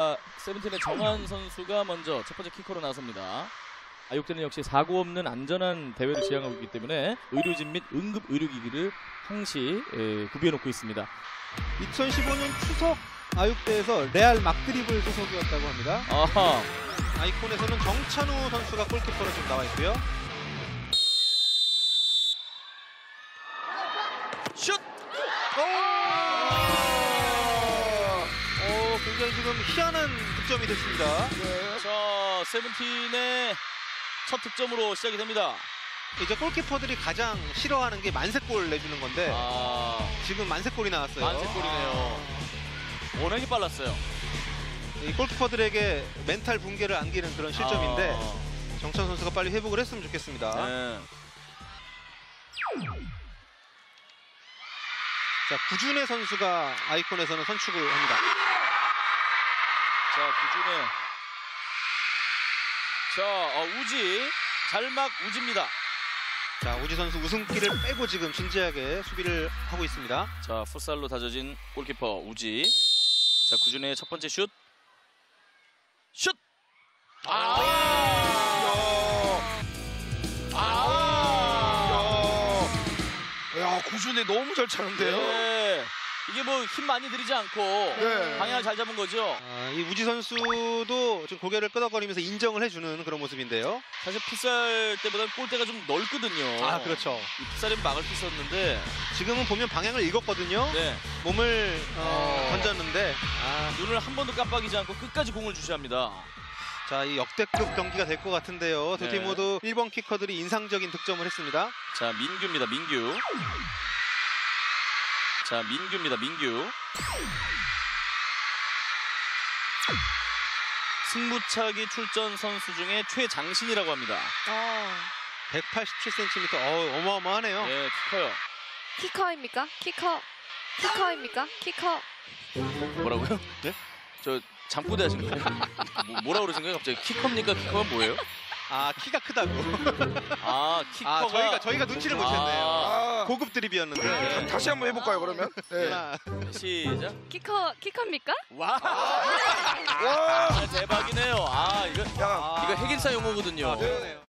세븐틴의 정한 선수가 먼저 첫 번째 키커로 나섭니다. 아육대는 역시 사고 없는 안전한 대회를 지향하고 있기 때문에 의료진 및 응급 의료기기를 항시 구비해 놓고 있습니다. 2015년 추석 아육대에서 레알 막드리블 소속이었다고 합니다. 아하. 아이콘에서는 정찬우 선수가 골키퍼로 지금 나와 있고요. 슛! 굉장히 지금 희한한 득점이 됐습니다. 자, 세븐틴의 첫 득점으로 시작이 됩니다. 이제 골키퍼들이 가장 싫어하는 게 만세골 내주는 건데 지금 만세골이 나왔어요. 만세골이네요. 워낙에 빨랐어요. 이 골키퍼들에게 멘탈 붕괴를 안기는 그런 실점인데 정찬 선수가 빨리 회복을 했으면 좋겠습니다. 네. 자, 구준혜 선수가 아이콘에서는 선축을 합니다. 자, 구준혜. 자, 우지. 잘막 우지입니다. 자, 우지 선수 웃음기를 빼고 지금 진지하게 수비를 하고 있습니다. 자, 풋살로 다져진 골키퍼 우지. 자, 구준혜의 첫 번째 슛. 슛! 야, 구준이 너무 잘 차는데요. 네. 이게 뭐 힘 많이 들이지 않고 네. 방향을 잘 잡은 거죠. 이 우지 선수도 지금 고개를 끄덕거리면서 인정을 해주는 그런 모습인데요. 사실 풋살 때보다 골대가 좀 넓거든요. 그렇죠. 이 풋살이면 막을 수 있었는데 지금은 보면 방향을 읽었거든요. 네. 몸을 던졌는데 눈을 한 번도 깜빡이지 않고 끝까지 공을 주시합니다. 자, 이 역대급 경기가 될 것 같은데요. 두 팀 네. 모두 1번 키커들이 인상적인 득점을 했습니다. 자, 민규입니다. 민규. 자, 민규입니다. 민규. 승부차기 출전 선수 중에 최장신이라고 합니다. 187cm. 어마어마하네요. 네, 커요. 키커입니까? 키커입니까? 키커. 뭐라고요? 네? 저 잠꼬대 하신 거예요? 뭐라 그러신 거예요? 갑자기 키커입니까? 키커가 뭐예요? 키가 크다고. 키커가 저희가 눈치를 못 챘네요. 고급 드립이었는데. 네. 다시 한번 해볼까요, 그러면? 네. 하나. 시작. 키커입니까? 와, 와, 대박이네요. 이거 야, 핵인싸 용어거든요. 그러네요.